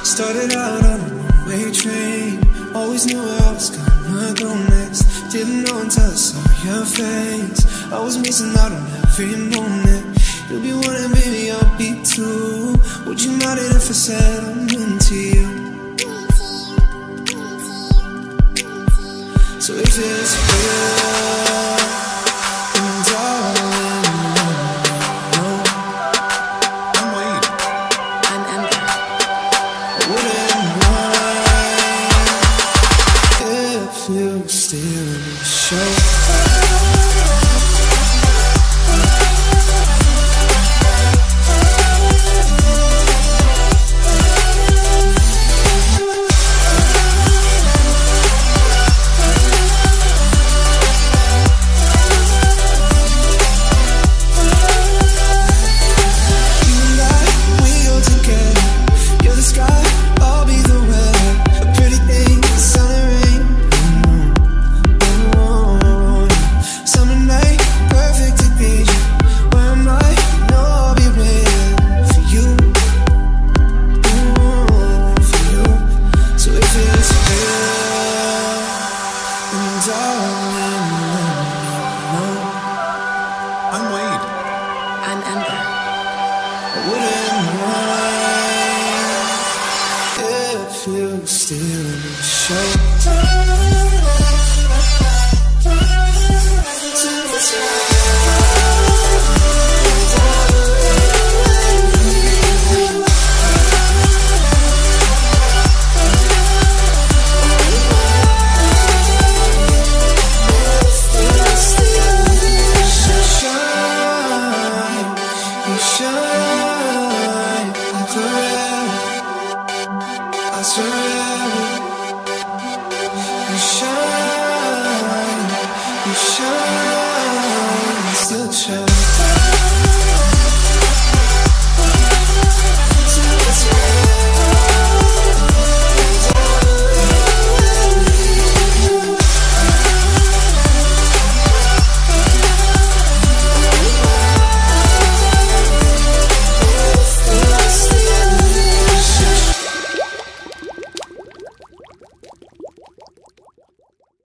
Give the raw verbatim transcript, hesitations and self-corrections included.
Started out on a one-way train, always knew where I was gonna go next. Didn't know until I saw your face. I was missing out on every moment. You'll be one and baby I'll be two. Would you mind it if I said I'm into you? So if it's real, then darling, no. I'm Wade. I'm Ember. I wouldn't mind if you still show. You shine, you shine.